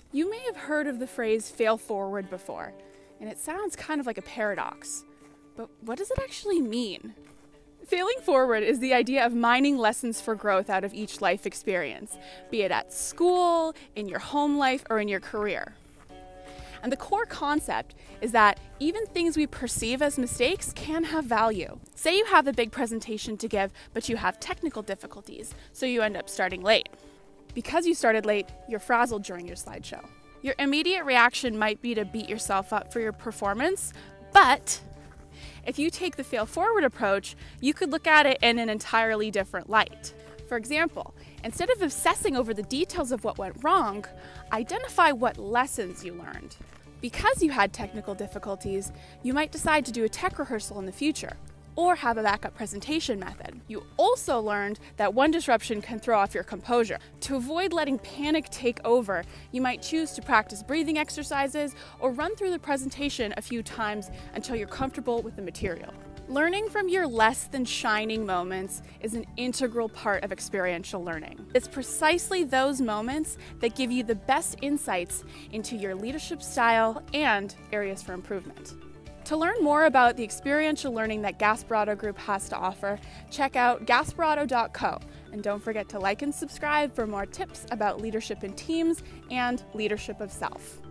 You may have heard of the phrase fail forward before, and it sounds kind of like a paradox. But what does it actually mean? Failing forward is the idea of mining lessons for growth out of each life experience, be it at school, in your home life, or in your career. And the core concept is that even things we perceive as mistakes can have value. Say you have a big presentation to give, but you have technical difficulties, so you end up starting late. Because you started late, you're frazzled during your slideshow. Your immediate reaction might be to beat yourself up for your performance, but if you take the fail forward approach, you could look at it in an entirely different light. For example, instead of obsessing over the details of what went wrong, identify what lessons you learned. Because you had technical difficulties, you might decide to do a tech rehearsal in the future, or have a backup presentation method. You also learned that one disruption can throw off your composure. To avoid letting panic take over, you might choose to practice breathing exercises or run through the presentation a few times until you're comfortable with the material. Learning from your less than shining moments is an integral part of experiential learning. It's precisely those moments that give you the best insights into your leadership style and areas for improvement. To learn more about the experiential learning that Gasparotto Group has to offer, check out gasparotto.co. And don't forget to like and subscribe for more tips about leadership in teams and leadership of self.